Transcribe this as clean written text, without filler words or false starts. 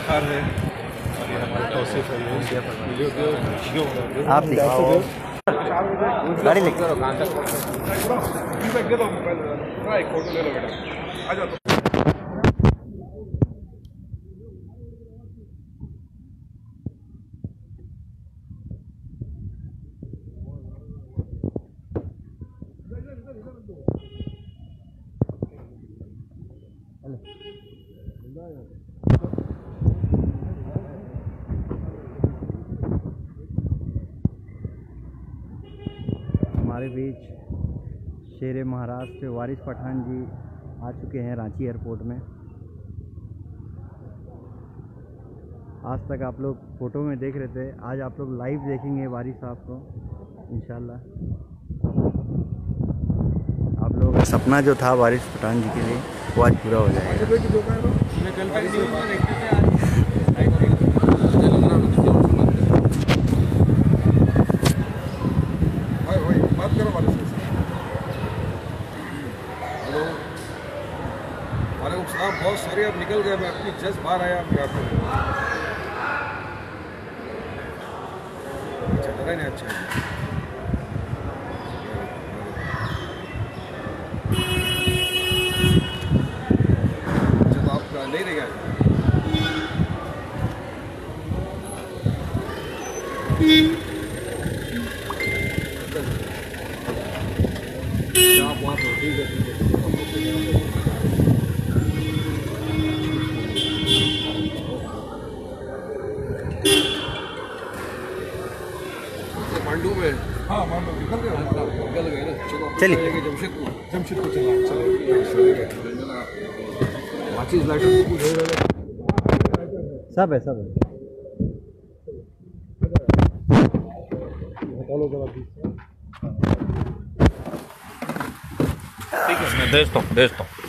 इफ्तार है और ये हमारे तौसीफ है। आप दिखाओ गाड़ी लेके हमारे बीच शेर महाराष्ट्र वारिस पठान जी आ चुके हैं रांची एयरपोर्ट में। आज तक आप लोग फ़ोटो में देख रहे थे, आज आप लोग लाइव देखेंगे वारिस साहब को इंशाल्लाह। आप लोगों का सपना जो था वारिस पठान जी के लिए वो आज पूरा हो जाएगा। बहुत सारे अब निकल गए, मैं अपनी जस्ट बाहर आया आपके हाथ में। अच्छा लगा नहीं? अच्छा जब आप नहीं रह गए आप वहाँ पर ठीक है। मांडू में, हाँ मांडू निकल गए ना। चलो चलिए जमशेदपुर चला। माचिस लाइटर सब है फॉलो करा। ठीक है, मैं भेजता हूँ।